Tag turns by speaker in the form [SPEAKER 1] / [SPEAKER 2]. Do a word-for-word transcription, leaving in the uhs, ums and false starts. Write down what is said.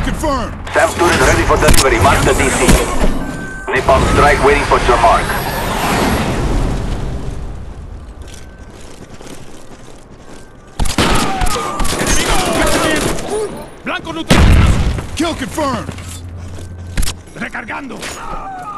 [SPEAKER 1] confirmed.
[SPEAKER 2] Sam student ready for delivery. Mark the D C. Napalm strike waiting for your mark.
[SPEAKER 1] Blanco neutralizado. Kill confirmed.
[SPEAKER 3] Recargando.